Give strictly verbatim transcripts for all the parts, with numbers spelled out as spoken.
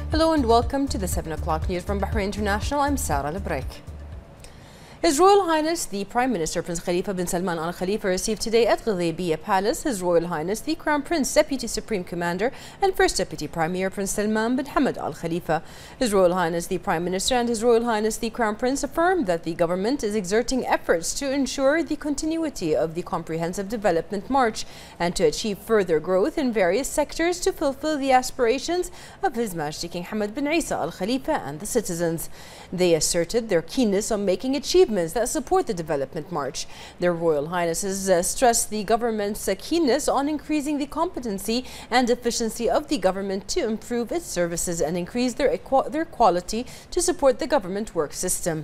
Hello and welcome to the seven o'clock news from Bahrain International. I'm Sarah Lebrek. His Royal Highness the Prime Minister Prince Khalifa bin Salman Al Khalifa received today at Ghudaybiyah Palace His Royal Highness the Crown Prince, Deputy Supreme Commander and First Deputy Premier Prince Salman bin Hamad Al Khalifa. His Royal Highness the Prime Minister and His Royal Highness the Crown Prince affirmed that the government is exerting efforts to ensure the continuity of the Comprehensive Development March and to achieve further growth in various sectors to fulfill the aspirations of His Majesty King Hamad bin Isa Al Khalifa and the citizens. They asserted their keenness on making achievements that support the development march. Their Royal Highnesses uh, stressed the government's uh, keenness on increasing the competency and efficiency of the government to improve its services and increase their, their quality to support the government work system.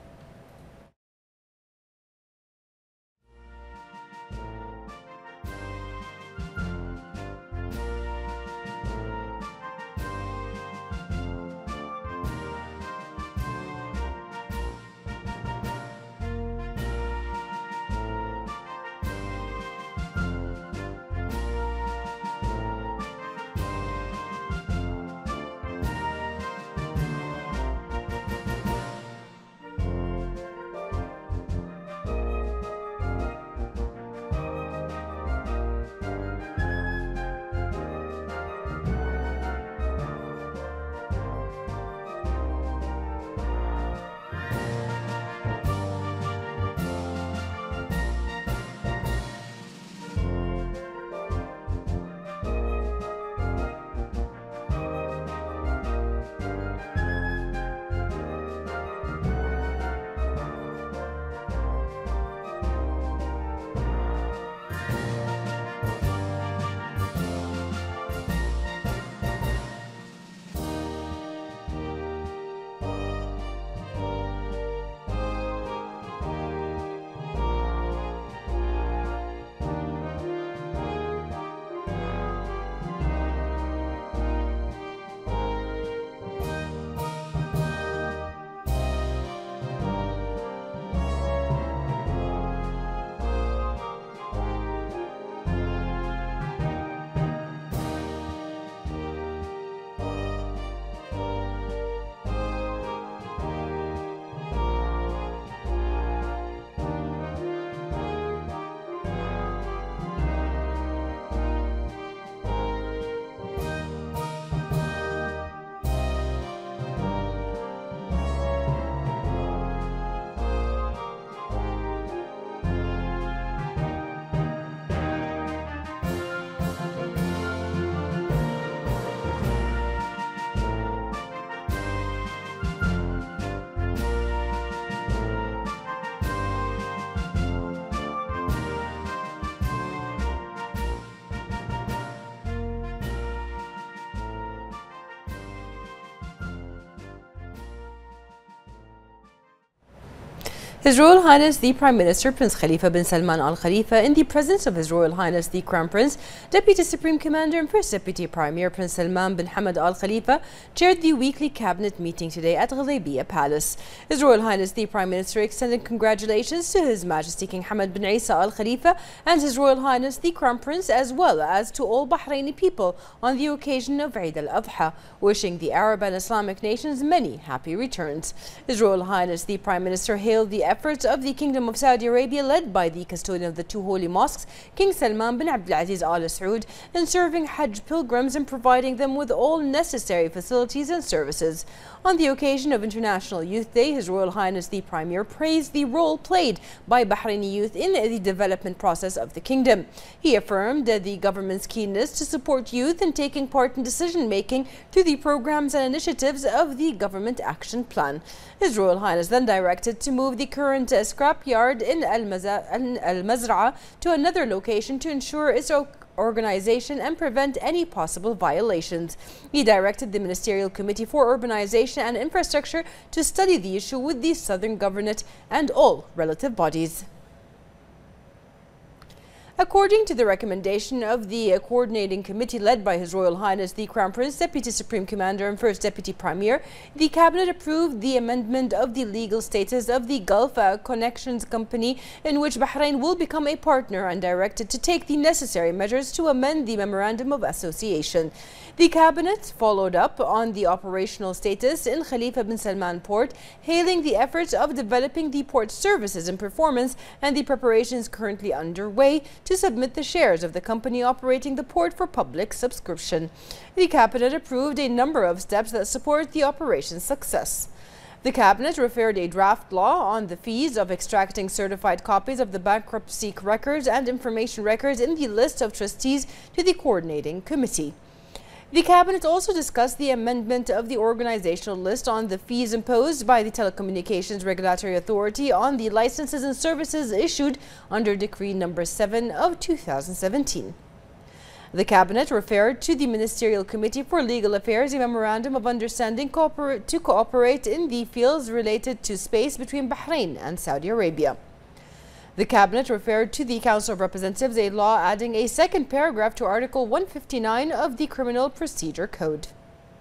His Royal Highness the Prime Minister Prince Khalifa bin Salman Al Khalifa, in the presence of His Royal Highness the Crown Prince, Deputy Supreme Commander and First Deputy Premier Prince Salman bin Hamad Al Khalifa, chaired the weekly cabinet meeting today at Ghudaybiyah Palace. His Royal Highness the Prime Minister extended congratulations to His Majesty King Hamad bin Isa Al Khalifa and His Royal Highness the Crown Prince, as well as to all Bahraini people on the occasion of Eid al-Adha, wishing the Arab and Islamic nations many happy returns. His Royal Highness the Prime Minister hailed the efforts of the Kingdom of Saudi Arabia, led by the custodian of the two holy mosques, King Salman bin Abdulaziz Al Saud, in serving Hajj pilgrims and providing them with all necessary facilities and services. On the occasion of International Youth Day, His Royal Highness the Premier praised the role played by Bahraini youth in the development process of the kingdom. He affirmed that the government's keenness to support youth in taking part in decision-making through the programs and initiatives of the Government Action Plan. His Royal Highness then directed to move the current uh, scrapyard in Al-Mazra'a to another location to ensure its organization and prevent any possible violations. He directed the Ministerial Committee for Urbanization and Infrastructure to study the issue with the Southern Governorate and all relative bodies. According to the recommendation of the Coordinating Committee led by His Royal Highness the Crown Prince, Deputy Supreme Commander and First Deputy Premier, the Cabinet approved the amendment of the legal status of the Gulf Connections Company, in which Bahrain will become a partner, and directed to take the necessary measures to amend the Memorandum of Association. The Cabinet followed up on the operational status in Khalifa bin Salman Port, hailing the efforts of developing the port services and performance and the preparations currently underway to submit the shares of the company operating the port for public subscription. The Cabinet approved a number of steps that support the operation's success. The Cabinet referred a draft law on the fees of extracting certified copies of the bankruptcy records and information records in the list of trustees to the Coordinating Committee. The Cabinet also discussed the amendment of the organizational list on the fees imposed by the Telecommunications Regulatory Authority on the licenses and services issued under Decree number seven of two thousand seventeen. The Cabinet referred to the Ministerial Committee for Legal Affairs a memorandum of understanding cooper- to cooperate in the fields related to space between Bahrain and Saudi Arabia. The Cabinet referred to the Council of Representatives a law adding a second paragraph to Article one fifty-nine of the Criminal Procedure Code.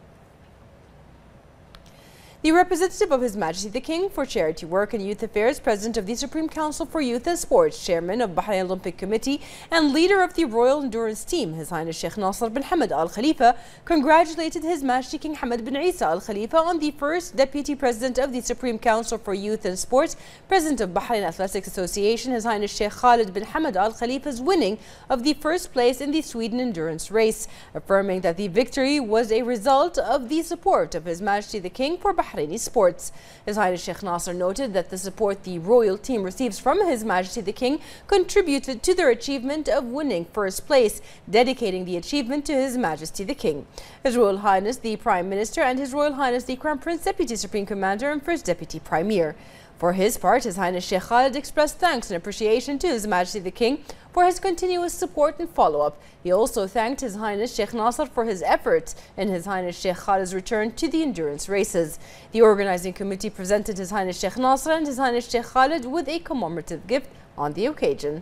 The representative of His Majesty the King for Charity Work and Youth Affairs, President of the Supreme Council for Youth and Sports, Chairman of Bahrain Olympic Committee, and leader of the Royal Endurance Team, His Highness Sheikh Nasser bin Hamad Al Khalifa, congratulated His Majesty King Hamad bin Isa Al Khalifa on the first Deputy President of the Supreme Council for Youth and Sports, President of Bahrain Athletics Association, His Highness Sheikh Khalid bin Hamad Al Khalifa's winning of the first place in the Sweden endurance race, affirming that the victory was a result of the support of His Majesty the King for Bahrain sports. His Highness Sheikh Nasser noted that the support the royal team receives from His Majesty the King contributed to their achievement of winning first place, dedicating the achievement to His Majesty the King. His Royal Highness the Prime Minister and His Royal Highness the Crown Prince, Deputy Supreme Commander and First Deputy Premier. For his part, His Highness Sheikh Khalid expressed thanks and appreciation to His Majesty the King for his continuous support and follow-up. He also thanked His Highness Sheikh Nasser for his efforts in His Highness Sheikh Khalid's return to the endurance races. The organizing committee presented His Highness Sheikh Nasser and His Highness Sheikh Khalid with a commemorative gift on the occasion.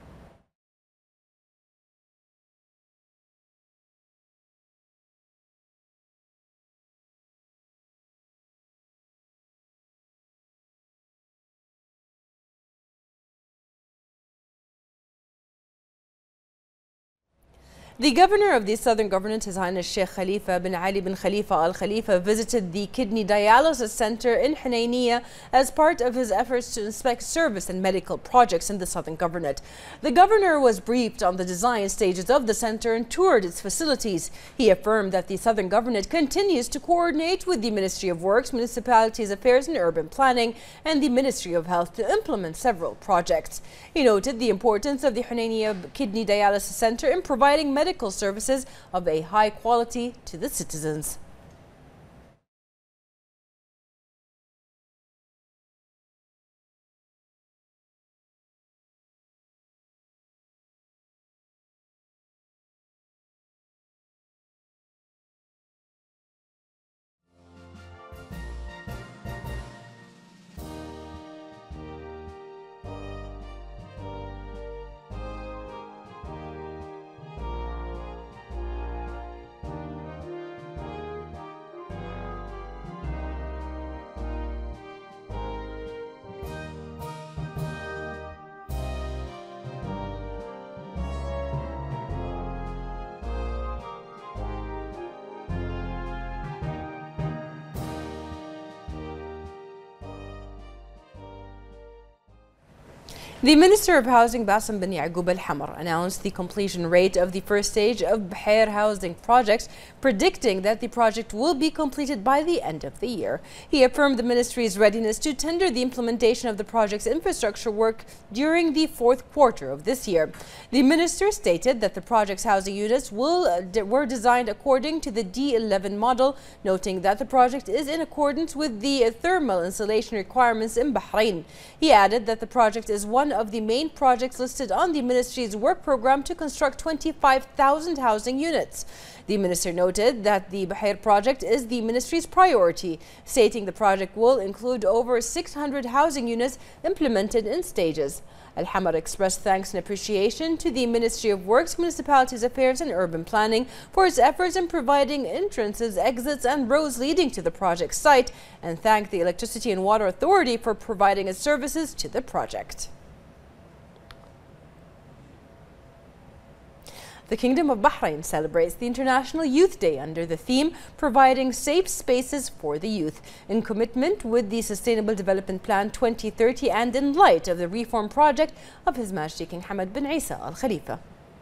The Governor of the Southern Government, His Highness Sheikh Khalifa bin Ali bin Khalifa Al Khalifa, visited the Kidney Dialysis Center in Hunayniyah as part of his efforts to inspect service and medical projects in the Southern Government. The Governor was briefed on the design stages of the center and toured its facilities. He affirmed that the Southern Government continues to coordinate with the Ministry of Works, Municipalities Affairs and Urban Planning and the Ministry of Health to implement several projects. He noted the importance of the Hunayniyah Kidney Dialysis Center in providing medical medical services of a high quality to the citizens. The Minister of Housing, Bassem bin Yaqub Al-Hamr, announced the completion rate of the first stage of Bhair housing projects, predicting that the project will be completed by the end of the year. He affirmed the Ministry's readiness to tender the implementation of the project's infrastructure work during the fourth quarter of this year. The Minister stated that the project's housing units will, uh, were designed according to the D eleven model, noting that the project is in accordance with the thermal insulation requirements in Bahrain. He added that the project is one of the main projects listed on the Ministry's work program to construct twenty-five thousand housing units. The Minister noted that the Bhair project is the Ministry's priority, stating the project will include over six hundred housing units implemented in stages. Al-Hamad expressed thanks and appreciation to the Ministry of Works, Municipalities Affairs and Urban Planning for its efforts in providing entrances, exits and roads leading to the project site, and thanked the Electricity and Water Authority for providing its services to the project. The Kingdom of Bahrain celebrates the International Youth Day under the theme Providing Safe Spaces for the Youth, in commitment with the Sustainable Development Plan twenty thirty and in light of the reform project of His Majesty King Hamad bin Isa Al Khalifa.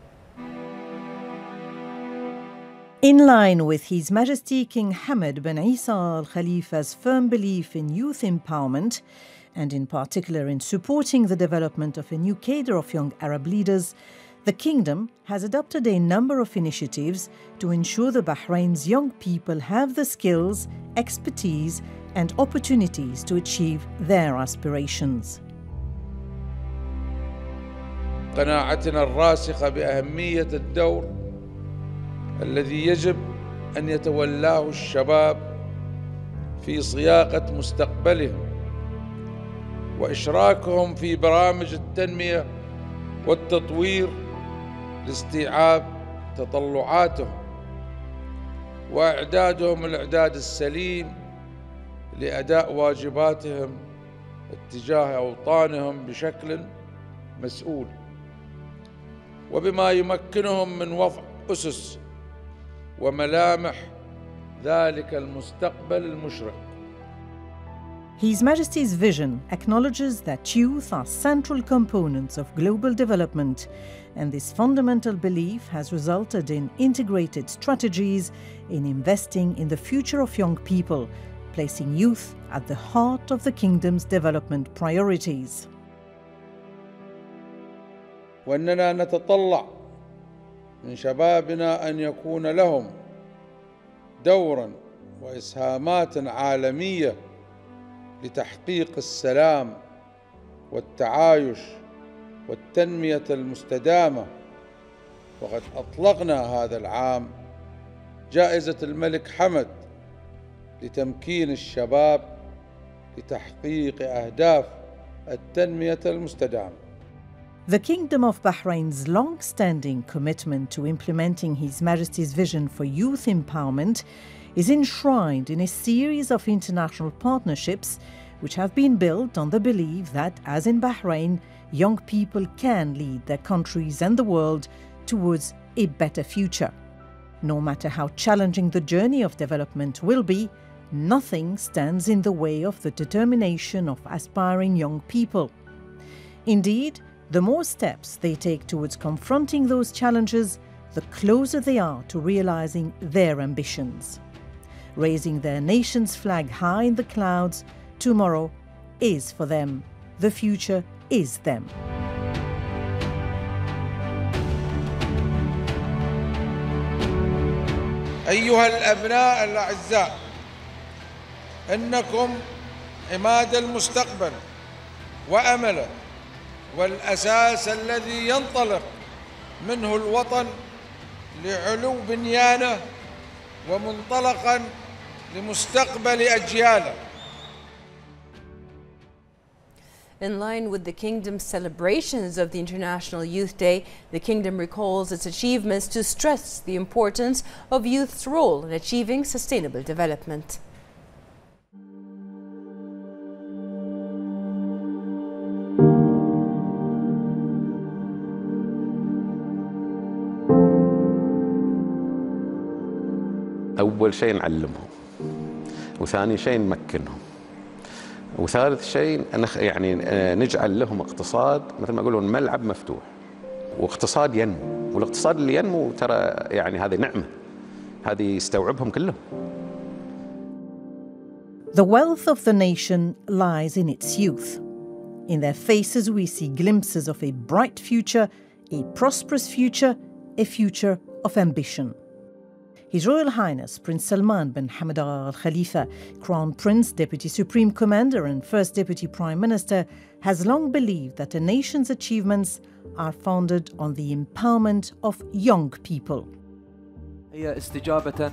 In line with His Majesty King Hamad bin Isa Al Khalifa's firm belief in youth empowerment, and in particular in supporting the development of a new cadre of young Arab leaders, the Kingdom has adopted a number of initiatives to ensure that Bahrain's young people have the skills, expertise and opportunities to achieve their aspirations. قناعتنا الراسخة بأهمية الدور الذي يجب أن يتولاه الشباب في صياغة مستقبلهم وإشراكهم في برامج التنمية والتطوير لاستيعاب تطلعاتهم وإعدادهم الإعداد السليم لأداء واجباتهم اتجاه أوطانهم بشكل مسؤول وبما يمكنهم من وضع أسس وملامح ذلك المستقبل المشرق. His Majesty's vision acknowledges that youth are central components of global development, and this fundamental belief has resulted in integrated strategies in investing in the future of young people, placing youth at the heart of the Kingdom's development priorities. وأننا نتطلع من شبابنا أن يكون لهم دورا وإسهامات عالمية لتحقيق السلام والتعايش والتنمية المستدامة. وقد أطلقنا هذا العام جائزة الملك حمد لتمكين الشباب لتحقيق أهداف التنمية المستدامة. The Kingdom of Bahrain's long-standing commitment to implementing His Majesty's vision for youth empowerment is enshrined in a series of international partnerships which have been built on the belief that, as in Bahrain, young people can lead their countries and the world towards a better future. No matter how challenging the journey of development will be, nothing stands in the way of the determination of aspiring young people. Indeed, the more steps they take towards confronting those challenges, the closer they are to realizing their ambitions. Raising their nation's flag high in the clouds, tomorrow is for them. The future is them. أيها الأبناء الأعزاء، إنكم عماد المستقبل وأمله والأساس الذي ينطلق منه الوطن لعلو بنيانه ومنطلقا لمستقبل أجياله. In line with the Kingdom's celebrations of the International Youth Day, the Kingdom recalls its achievements to stress the importance of youth's role in achieving sustainable development. أول شيء نعلمهم، وثاني شيء نمكنهم، وثالث شيء يعني نجعل لهم اقتصاد مثل ما يقولون ملعب مفتوح، واقتصاد ينمو، والاقتصاد اللي ينمو ترى يعني هذه نعمة، هذه يستوعبهم كلهم. The wealth of the nation lies in its youth. In their faces we see glimpses of a bright future, a prosperous future, a future of ambition. His Royal Highness Prince Salman bin Hamad Al Khalifa, Crown Prince, Deputy Supreme Commander and First Deputy Prime Minister, has long believed that a nation's achievements are founded on the empowerment of young people. هي استجابة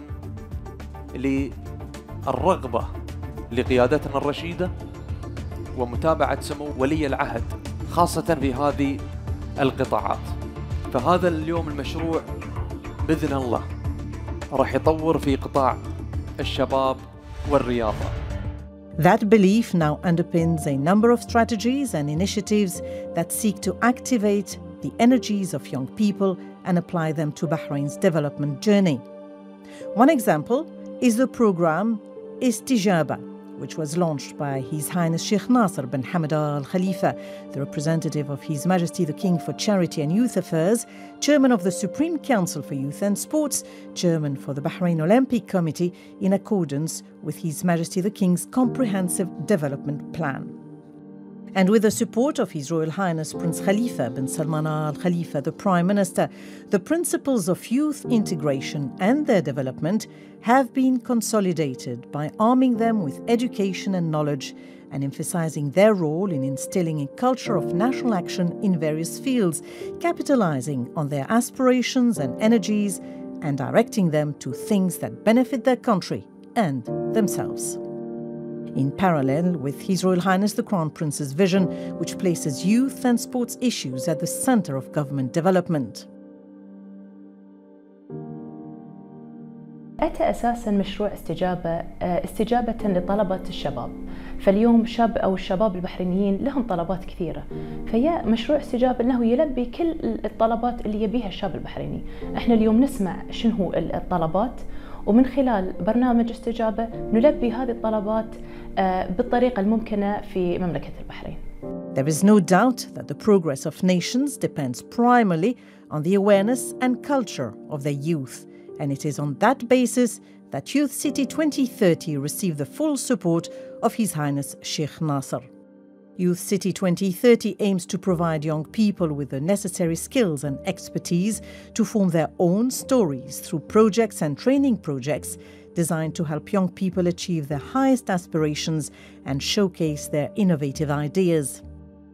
للرغبة لقيادتنا الرشيدة ومتابعة سمو ولي العهد خاصة في هذه القطاعات. فهذا اليوم المشروع بإذن الله راح يطور في قطاع الشباب والرياضة. That belief now underpins a number of strategies and initiatives that seek to activate the energies of young people and apply them to Bahrain's development journey. One example is the program Istijaba, which was launched by His Highness Sheikh Nasser bin Hamad Al Khalifa, the representative of His Majesty the King for Charity and Youth Affairs, Chairman of the Supreme Council for Youth and Sports, Chairman for the Bahrain Olympic Committee, in accordance with His Majesty the King's Comprehensive Development Plan. And with the support of His Royal Highness Prince Khalifa bin Salman Al Khalifa, the Prime Minister, the principles of youth integration and their development have been consolidated by arming them with education and knowledge and emphasizing their role in instilling a culture of national action in various fields, capitalizing on their aspirations and energies and directing them to things that benefit their country and themselves. In parallel with His Royal Highness the Crown Prince's vision, which places youth and sports issues at the center of government development. أتى أساساً مشروع استجابة استجابة لطلبات الشباب. فاليوم شاب أو الشباب البحرينيين لهم طلبات كثيرة، فيا مشروع استجابة أنه يلبي كل الطلبات اللي يبيها الشاب البحريني. إحنا اليوم نسمع شنو الطلبات، ومن خلال برنامج استجابة نلبي هذه الطلبات بالطريقة الممكنة في مملكة البحرين. There is no doubt that the progress of nations depends primarily on the awareness and culture of their youth, and it is on that basis that Youth City twenty thirty received the full support of His Highness Sheikh Nasser. Youth City twenty thirty aims to provide young people with the necessary skills and expertise to form their own stories through projects and training projects designed to help young people achieve their highest aspirations and showcase their innovative ideas.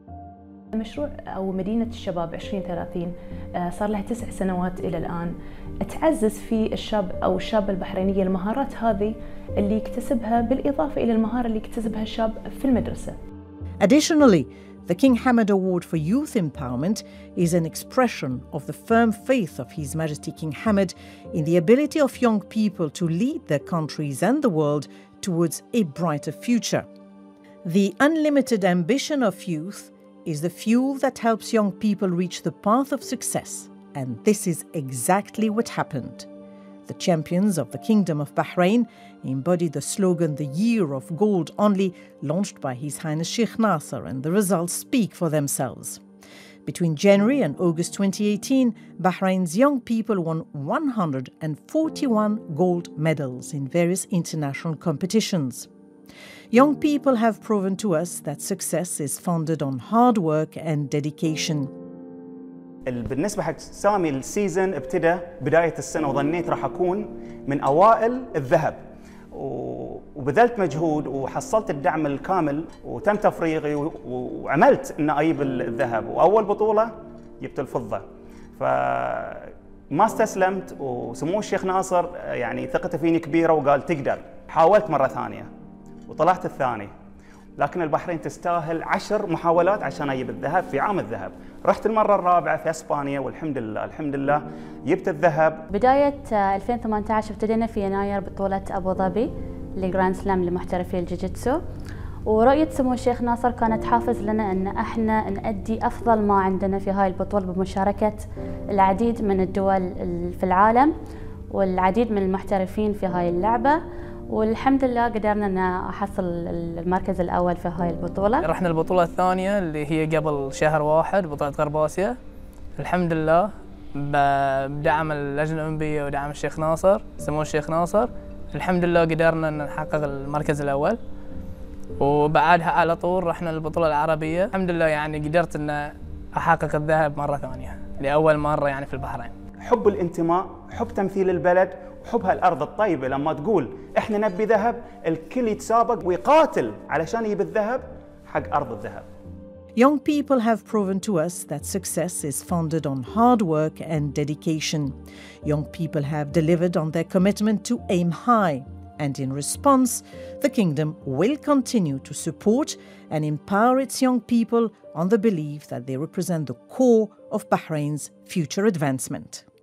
مشروع أو مدينة الشباب عشرين ثلاثين صار لها تسع سنوات إلى الآن، تعزز في الشاب أو الشابة البحرينية المهارات هذه اللي يكتسبها بالإضافة إلى المهارة اللي يكتسبها الشاب في المدرسة. Additionally, the King Hamad Award for Youth Empowerment is an expression of the firm faith of His Majesty King Hamad in the ability of young people to lead their countries and the world towards a brighter future. The unlimited ambition of youth is the fuel that helps young people reach the path of success, and this is exactly what happened. The champions of the Kingdom of Bahrain embodied the slogan "The Year of Gold Only," launched by His Highness Sheikh Nasser, and the results speak for themselves. Between January and August twenty eighteen, Bahrain's young people won one hundred forty-one gold medals in various international competitions. Young people have proven to us that success is founded on hard work and dedication. بالنسبة حق سامي السيزن ابتدى بداية السنة وظنيت راح أكون من أوائل الذهب، وبذلت مجهود وحصلت الدعم الكامل وتم تفريغي وعملت إن أجيب الذهب، وأول بطولة جبت الفضة. فما استسلمت، وسمو الشيخ ناصر يعني ثقته فيني كبيرة وقال تقدر. حاولت مرة ثانية وطلعت الثاني، لكن البحرين تستاهل عشر محاولات عشان أجيب الذهب في عام الذهب. رحت المرة الرابعة في اسبانيا والحمد لله الحمد لله جبت الذهب. بداية ألفين وثمانية عشر ابتدينا في يناير بطولة أبو ظبي لجراند سلام لمحترفي الجوجيتسو، ورؤية سمو الشيخ ناصر كانت حافز لنا أن احنا نأدي أفضل ما عندنا في هاي البطولة بمشاركة العديد من الدول في العالم والعديد من المحترفين في هاي اللعبة، والحمد لله قدرنا أن أحصل المركز الأول في هاي البطولة. رحنا البطولة الثانية اللي هي قبل شهر واحد، بطولة غرب آسيا. الحمد لله بدعم اللجنة الأولمبية ودعم الشيخ ناصر سمو الشيخ ناصر، الحمد لله قدرنا أن نحقق المركز الأول. وبعدها على طول رحنا للبطولة العربية، الحمد لله يعني قدرت أن أحقق الذهب مرة ثانية لأول مرة يعني في البحرين. حب الانتماء، حب تمثيل البلد، حب هالأرض الطيبة. لما تقول إحنا نبي ذهب الكل يتسابق ويقاتل علشان يجيب الذهب حق أرض الذهب. Young people have proven to us that success is founded on hard work and dedication. Young people have delivered on their commitment to aim high, And in response, the Kingdom will continue to support and empower its young people on the belief that they represent the core of Bahrain's future advancement.